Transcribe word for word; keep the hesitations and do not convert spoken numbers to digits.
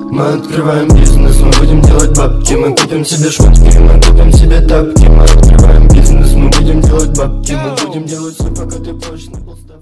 Мы открываем бизнес, мы будем делать бабки. Мы купим себе шмотки, мы купим себе тапки. Мы открываем бизнес, мы будем делать бабки. Мы будем делать все, пока ты плачешь на полставки.